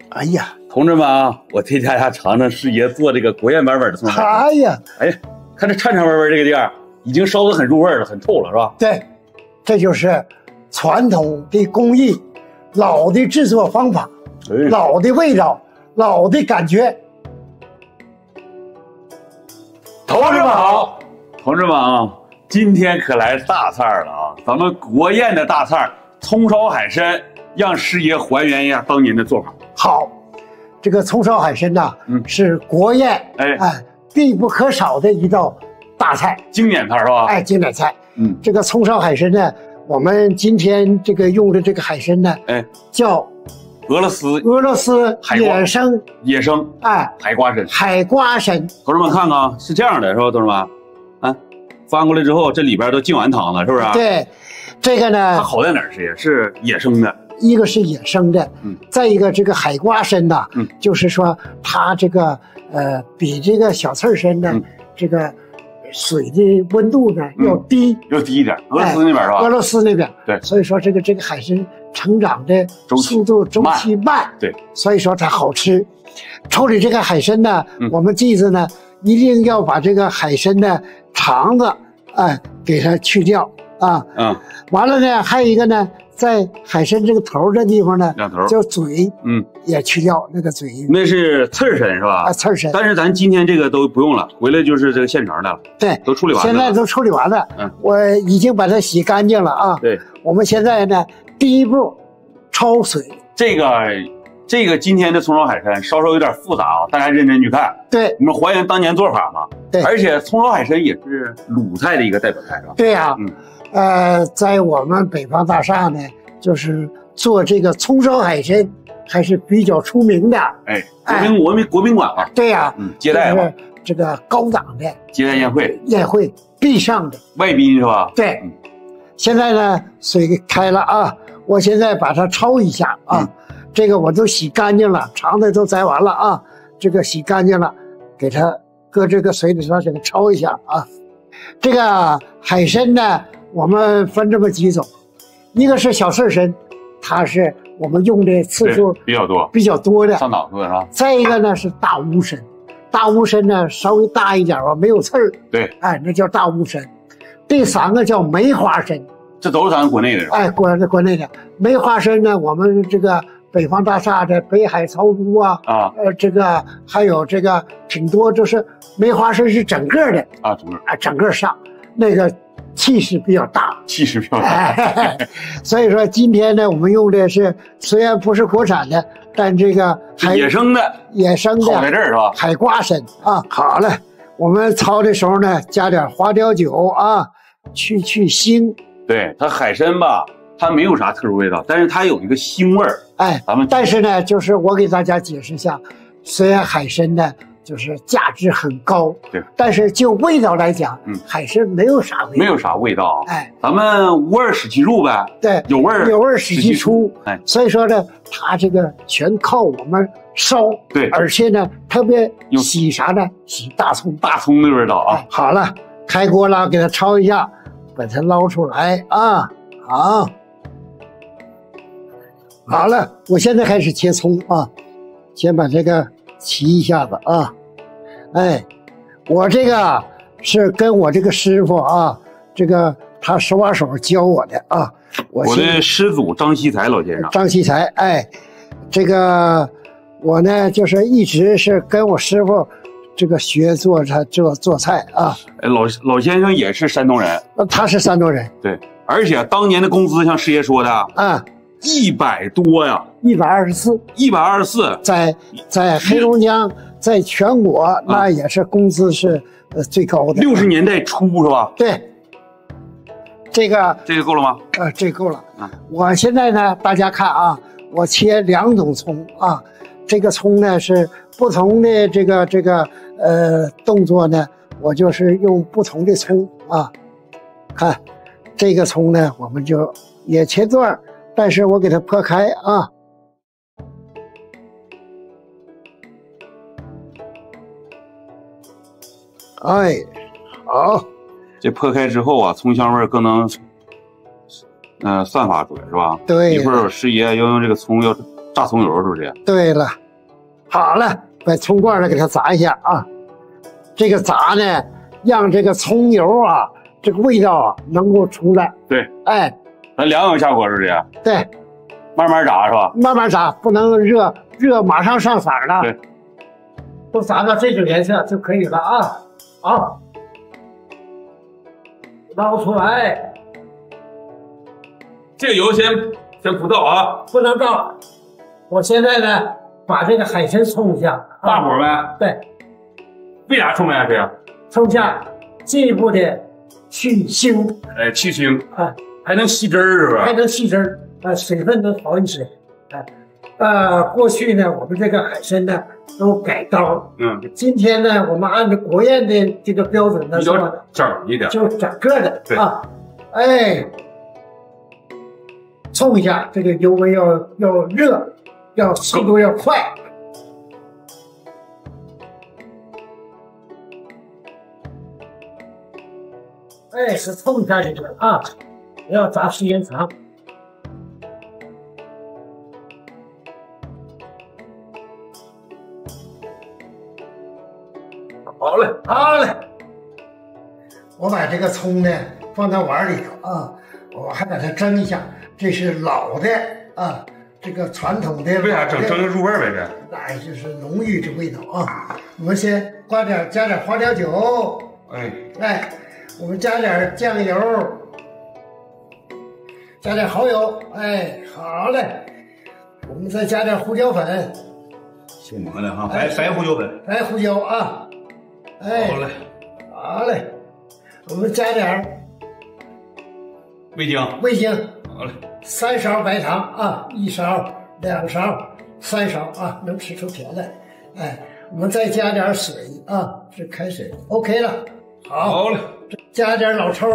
哎呀， 同志们啊，我替大家尝尝师爷做这个国宴版本的葱烧海参。 哎呀， 哎，看这颤颤巍巍这个地儿，已经烧得很入味了，很透了，是吧？ 对，这就是传统的工艺，老的制作方法，老的味道，老的感觉。 同志们好，同志们啊，今天可来大菜了啊！咱们国宴的大菜葱烧海参，让师爷还原一下当年的做法。 好，这个葱烧海参呐，是国宴必不可少的一道大菜， 经典菜是吧？ 哎，经典菜。这个葱烧海参呢，我们今天这个用的这个海参呢，叫俄罗斯野生海瓜参。 海瓜参， 同志们看看，是这样的，是吧？同志们，啊，翻过来之后，这里边都净完汤了，是不是？ 对，这个呢， 它好在哪儿？是野生的。 一个是野生的，再一个这个海瓜参呐，就是说它这个比这个小刺参呢，这个水的温度呢要低一点。俄罗斯那边是吧？ 俄罗斯那边， 对， 所以说这个海参成长的速度周期慢， 对， 所以说它好吃。处理这个海参呢，我们记着呢，一定要把这个海参的肠子，给它去掉啊。完了呢，还有一个呢。在海参这个头这地方呢，叫嘴，也去掉那个嘴。 那是刺参是吧？ 刺参。 但是咱今天这个都不用了，回来就是这个现成的了。 对， 都处理完了。 现在都处理完了。我已经把它洗干净了啊。 对， 我们现在呢，第一步焯水。 这个今天的葱烧海参稍稍有点复杂啊，大家认真去看。 对， 我们还原当年做法嘛。 对， 而且葱烧海参也是鲁菜的一个代表菜，是吧？ 对呀。在我们北方大厦呢，就是做这个葱烧海参还是比较出名的。国宾馆嘛。 对呀。 接待嘛， 这个高档的接待宴会必上的外宾是吧？ 对。现在呢，水开了啊，我现在把它焯一下啊。这个我都洗干净了，肠子都摘完了啊，这个洗干净了，给它搁这个水里头给它焯一下啊。这个海参呢，我们分这么几种，一个是小刺参，它是我们用的次数比较多的， 上档次是吧？ 再一个呢是大乌参，大乌参呢稍微大一点吧，没有刺儿， 对， 那叫大乌参。第三个叫梅花参， 这都是咱国内的是吧？ 国内的梅花参呢，我们这个北方大厦的北海曹都这个还有这个挺多，就是梅花参是整个的整个上那个。气势比较大，所以说今天呢，我们用的是虽然不是国产的，但这个野生的好在这儿是吧？ 海瓜参啊，好了，我们焯的时候呢，加点花雕酒啊，去腥。 对，它海参吧，它没有啥特殊味道，但是它有一个腥味儿。 但是呢，就是我给大家解释一下，虽然海参呢。就是价值很高， 对， 但是就味道来讲，海参没有啥味道， 咱们无味使其入呗， 对， 有味使其出，所以说呢，它这个全靠我们烧， 对， 而且呢，特别洗啥呢？洗大葱的味道啊。 好了，开锅了，给它焯一下，把它捞出来啊，好了，我现在开始切葱啊，先把这个齐一下子啊。我这个是跟我这个师傅啊，这个他手把手教我的啊。 我的师祖张锡才老先生。 张锡才，这个我呢就是一直是跟我师傅这个学做菜啊。 老先生也是山东人。 他是山东人。 对，而且当年的工资像师爷说的100多呀，124， 在黑龙江。在全国那也是工资是最高的 ，60年代初是吧？ 对，这个够了吗？ 这够了。我现在呢，大家看啊，我切2种葱啊，这个葱呢是不同的这个动作呢，我就是用不同的葱啊。看这个葱呢，我们就也切段，但是我给它剖开啊。好， 这剖开之后啊，葱香味更能散发出来，是吧？ 对。 一会儿师爷要用这个葱要大葱油是不是？ 对了，好了，把葱罐呢给它炸一下啊。这个炸呢，让这个葱油啊，这个味道啊能够出来。 对， 哎， 咱两种下锅是不是？ 对， 慢慢炸是吧？ 慢慢炸，不能热马上上色了。 对， 都炸到这种颜色就可以了啊。好，捞出来。 这个油先不倒啊， 不能倒。我现在呢，把这个海参冲一下， 大火呗。 对， 为啥冲下去啊？ 冲下，进一步的去腥， 哎，去腥， 啊， 还能吸汁儿是吧？ 还能吸汁儿，水分能好一些。过去呢，我们这个海参呢都改刀，今天呢，我们按照国宴的这个标准呢， 比较整一点， 就整个的对啊，哎，冲一下，这个油温要热，要速度要快。哎，是冲一下这个啊，不要炸时间长。好嘞，好嘞。我把这个葱呢放到碗里头啊，我还把它蒸一下。这是老的啊，这个传统的。 为啥蒸个入味呗？这那就是浓郁的味道啊。我们先加点花雕酒，哎，我们加点酱油，加点蚝油，哎，好嘞。我们再加点胡椒粉， 现磨的哈，白胡椒粉， 白胡椒啊，哎， 好嘞， 好嘞。我们加点味精，好嘞 ，3勺白糖啊，1勺、2勺、3勺啊，能吃出甜来。哎，我们再加点水啊，是开水 ，OK 了。好嘞， 加点老抽，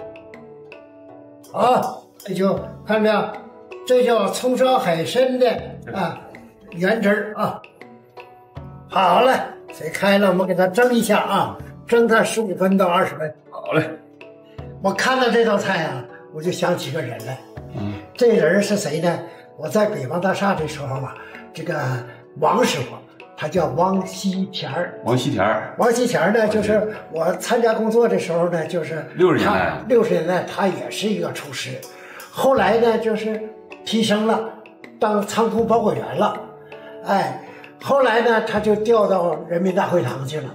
好，这就看到没有？这叫葱烧海参的啊原汁儿啊。好了，水开了，我们给它蒸一下啊，蒸它15分到20分。 好嘞。 我看到这道菜啊，我就想起个人来。这人是谁呢？我在北方大厦的时候啊，这个王师傅，他叫王西田儿。王西田儿呢，就是我参加工作的时候呢，就是60年代，他也是一个厨师。后来呢，就是提升了，当仓库保管员了。哎，后来呢，他就调到人民大会堂去了。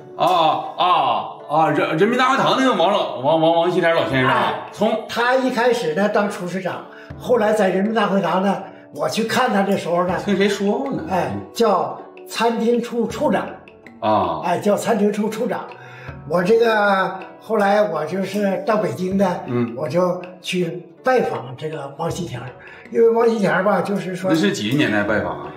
人民大会堂那个王西田老先生，从他一开始呢当厨师长，后来在人民大会堂呢，我去看他的时候呢， 听谁说过呢？ 哎，叫餐厅处处长啊，哎，叫餐厅处处长。我这个后来我就是到北京呢，我就去拜访这个王西田，因为王西田吧，就是说那是几十年代拜访啊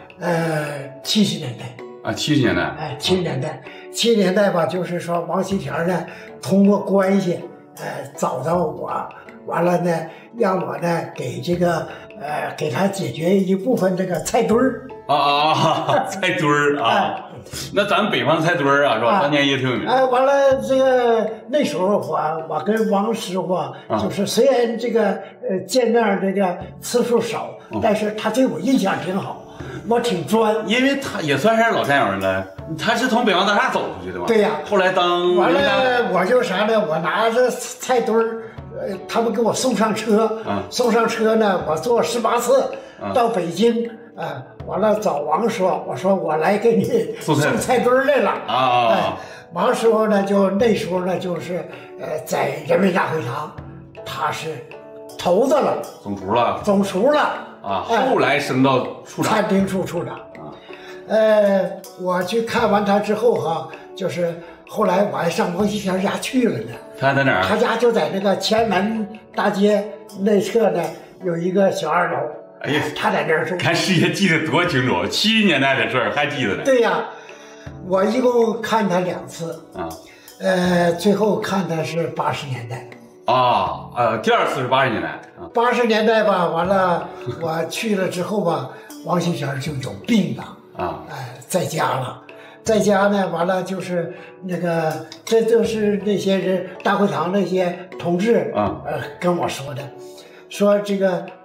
？70年代。 70年代， 哎，70年代吧，就是说王西田呢，通过关系，找到我，完了呢，让我呢给这个给他解决一部分这个菜墩儿菜墩儿啊，那咱北方菜墩儿啊，是吧？当年也挺有名。 哎，完了这个那时候我跟王师傅就是虽然这个见面这个次数少，但是他对我印象挺好。我挺专， 因为他也算是老战友了。他是从北方大厦走出去的吧？ 对呀。 后来完了，我就啥呢？我拿着菜墩儿，他们给我送上车。送上车呢，我坐18次到北京。完了找王说，我说我来给你送菜墩儿来了。王师傅呢，就那时候呢，就是在人民大会堂，他是头子了，总厨了。 后来升到处长， 餐厅处处长。我去看完他之后哈，就是后来我还上王西田家去了呢。 他在哪儿？ 他家就在那个前门大街内侧呢，有一个小2楼。 哎呀， 他在那儿住。 看师爷记得多清楚，70年代的事儿还记得呢。 对呀，我一共看他2次。最后看他是80年代。 第2次是80年代。 80年代吧，完了我去了之后吧，王西田就有病了在家了，在家呢，完了就是那个，这都是那些人大会堂那些同志跟我说的，说这个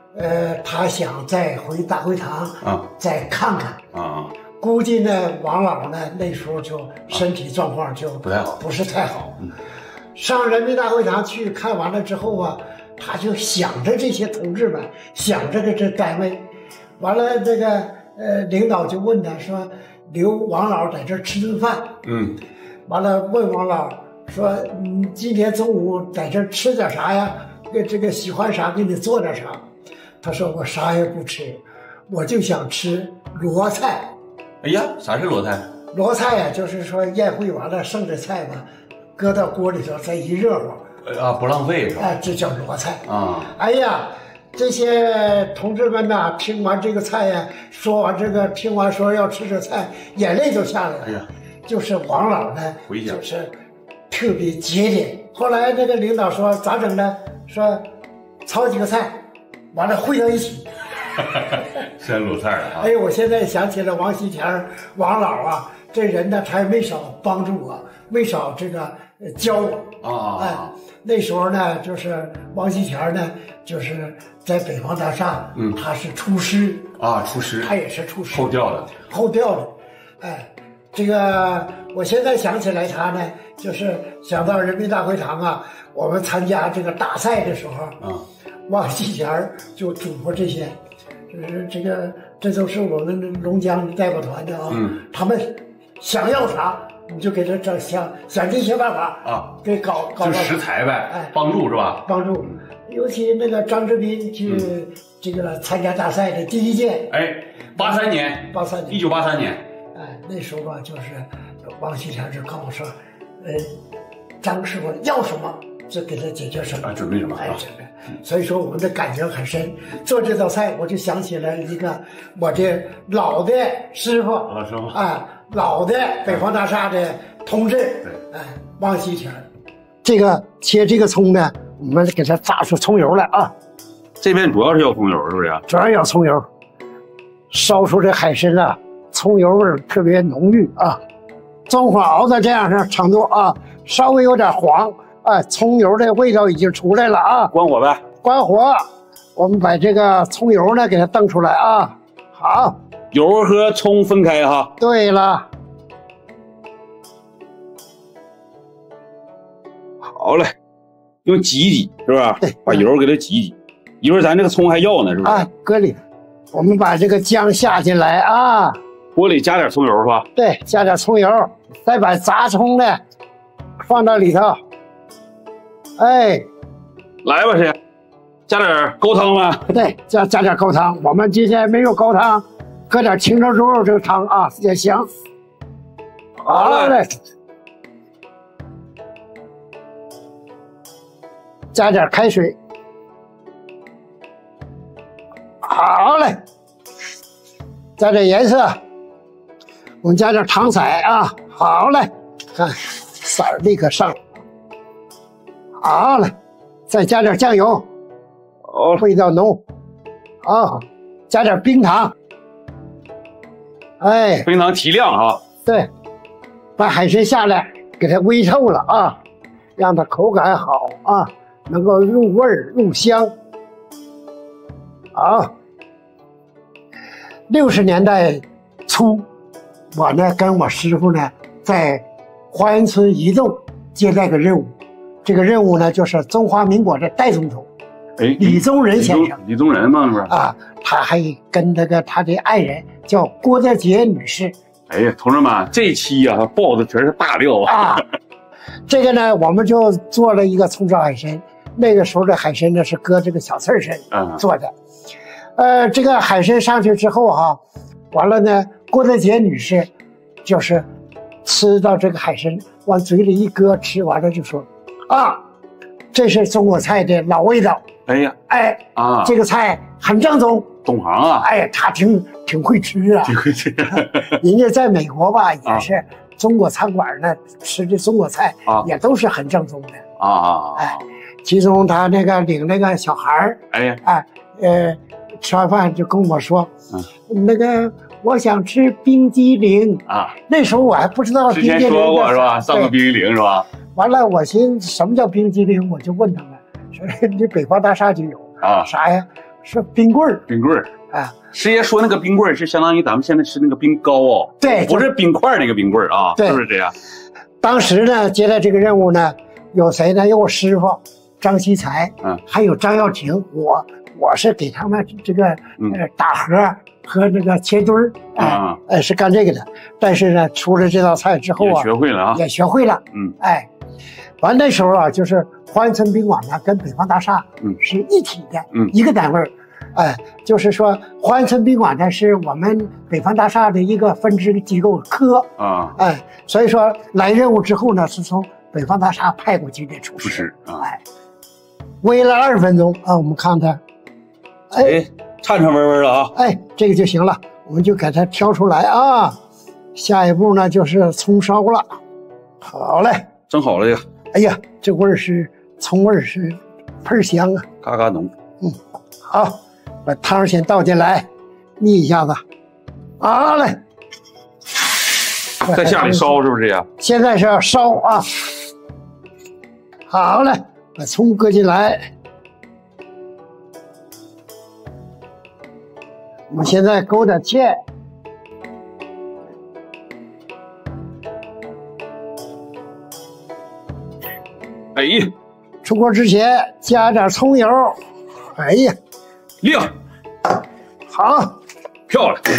他想再回大会堂啊， 再看看啊。 估计呢，王老呢那时候就身体状况就不太好， 不是太好。上人民大会堂去看完了之后啊，他就想着这些同志们，想着这单位。完了，这个领导就问他说：“留王老在这吃顿饭。”完了问王老说：“你今天中午在这吃点啥呀？这个喜欢啥给你做点啥？”他说：“我啥也不吃，我就想吃罗菜。” 哎呀，啥是罗菜？ 罗菜呀，就是说宴会完了剩的菜吧，搁到锅里头再一热乎。 啊，不浪费是吧？ 这叫罗菜啊！ 哎呀，这些同志们呐，听完这个菜呀，说完这个，听完说要吃这菜，眼泪就下来了。 哎呀， 就是王老呢，就是特别节俭。后来那个领导说咋整呢？说炒几个菜，完了烩到一起。 先鲁菜了啊！ 哎，我现在想起了王西田王老啊，这人呢，他也没少帮助我，没少这个教我啊。那时候呢，就是王西田呢，就是在北方大厦，他是厨师啊，厨师， 他也是厨师， 后调的， 后调的。哎，这个我现在想起来他呢，就是想到人民大会堂啊，我们参加这个大赛的时候，王西田就嘱咐这些。就是这都是我们龙江代表团的啊，他们想要啥，你就给他整想尽些办法啊，给搞就食材呗，哎，帮助是吧？ 帮助，尤其那个张志斌去这个参加大赛的第一届， 哎，1983年， 哎，那时候吧，就是王西田就跟我说，张师傅要什么就给他解决什么， 准备什么， 哎，准备。所以说我们的感情很深。做这道菜，我就想起了一个我的老的师傅，老的北方大厦的同志，王西田。这个切这个葱呢，我们给它炸出葱油来啊。 这边主要是要葱油，是不是？ 主要要葱油，烧出这海参啊，葱油味特别浓郁啊。中火熬到这样的程度啊，稍微有点黄。葱油的味道已经出来了啊！ 关火呗， 关火。我们把这个葱油呢给它瞪出来啊。好， 油和葱分开哈。 对了， 好嘞，用挤一挤，是吧？ 对， 把油给它挤一挤。一会儿咱这个葱还要呢，是不是？ 啊，搁里。我们把这个姜下进来啊。 锅里加点葱油是吧？ 对，加点葱油，再把炸葱呢放到里头。哎， 来吧，谁？加点高汤吗？ 对，加点高汤。我们今天没有高汤，搁点清蒸猪肉这个汤啊也行。好嘞，加点开水。好嘞，加点颜色。我们加点糖色啊。好嘞，看色儿立刻上。好了，再加点酱油，味道浓。好，加点冰糖。哎， 冰糖提亮啊。 对，把海参下来，给它煨透了啊，让它口感好啊，能够入味儿入香。好，60年代初，我呢跟我师傅呢在花园村移动接待个任务。这个任务呢，就是中华民国的代总统，李宗仁先生。 李宗仁嘛，是不是？ 啊，他还跟那个他的爱人叫郭德洁女士。 哎呀，同志们，这期啊，爆的全是大料啊！ 这个呢，我们就做了一个葱烧海参。那个时候的海参呢，是搁这个小刺参做的。这个海参上去之后哈，完了呢，郭德洁女士就是吃到这个海参，往嘴里一搁，吃完了就说。这是中国菜的老味道。 哎呀， 这个菜很正宗， 懂行啊。 他挺会吃啊， 挺会吃。 人家在美国吧，也是中国餐馆呢吃的中国菜也都是很正宗的其中他那个领那个小孩儿，吃完饭就跟我说，那个我想吃冰激凌啊。那时候我还不知道冰激凌，之前说过是吧？上个冰激凌是吧？ 完了，我寻思什么叫冰激凌，我就问他们，说你北方大厦就有啥呀？ 是冰棍儿。 冰棍儿啊， 师爷说那个冰棍儿是相当于咱们现在吃那个冰糕哦， 对， 不是冰块那个冰棍儿啊，是不是这样？ 当时呢，接待这个任务呢，有谁呢？有我师傅张锡才，还有张耀庭，我是给他们这个打盒和这个切墩儿，是干这个的。但是呢，出了这道菜之后啊， 也学会了啊， 也学会了，完那时候啊，就是华源村宾馆呢跟北方大厦是一体的，一个单位儿。就是说，华源村宾馆呢是我们北方大厦的一个分支机构科啊，所以说来任务之后呢，是从北方大厦派过去的厨师啊，煨了20分钟啊，我们看它， 颤颤巍巍了啊， 这个就行了，我们就给它挑出来啊。下一步呢就是葱烧了，好嘞， 蒸好了这个， 哎呀，这味儿是葱味儿是喷香啊， 嘎嘎浓， 好。把汤先倒进来，腻一下子，好嘞， 在下里烧是不是这样？ 现在是要烧啊，好嘞，把葱搁进来，我们现在勾点芡，出锅之前加点葱油，哎呀。 亮， 好， 漂亮。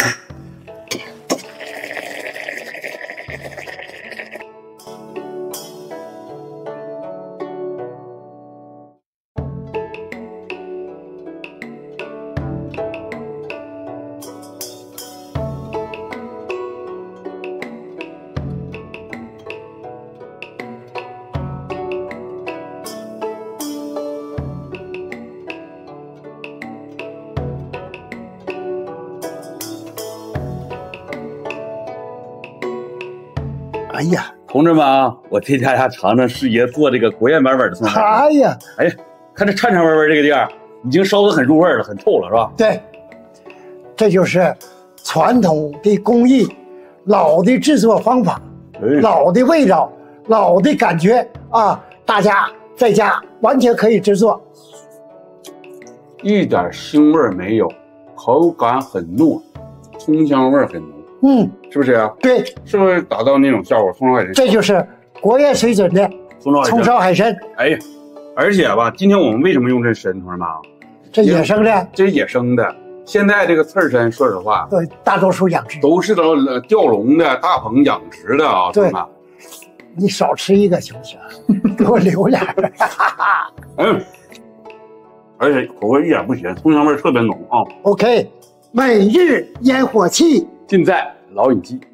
哎呀， 同志们啊，我替大家尝尝师爷做这个国宴版本的葱海参。 哎呀， 看这颤颤巍巍这个地儿，已经烧得很入味了，很透了，是吧？ 对，这就是传统的工艺，老的制作方法，老的味道，老的感觉啊！大家在家完全可以制作， 一点腥味没有，口感很糯，葱香味很浓。是不是啊？ 对， 是不是达到那种效果？葱烧海参， 这就是国宴水准的葱烧海参。 哎呀，而且吧，今天我们为什么用这参，同志们啊？ 这野生的， 这是野生的。现在这个刺参，说实话， 对，大多数养殖都是钓笼的、大棚养殖的啊， 对吗？你少吃一个行不行？给我留点。 而且口味一点不咸，葱香味特别浓啊。 OK， 每日烟火气。 尽在老尹记。